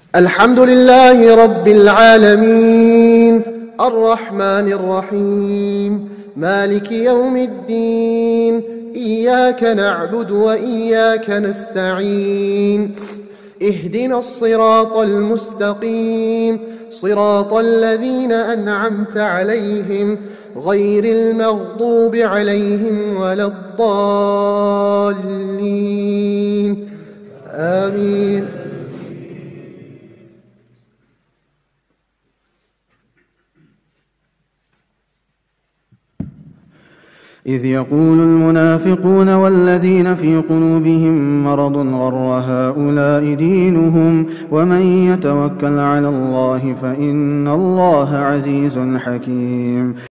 الحمد لله رب العالمين الرحمن الرحيم مالك يوم الدين إياك نعبد وإياك نستعين اهدنا الصراط المستقيم صراط الذين أنعمت عليهم غير المغضوب عليهم ولا الضالين آمين. إذ يقول المنافقون والذين في قلوبهم مرض غر هؤلاء دينهم ومن يتوكل على الله فإن الله عزيز حكيم.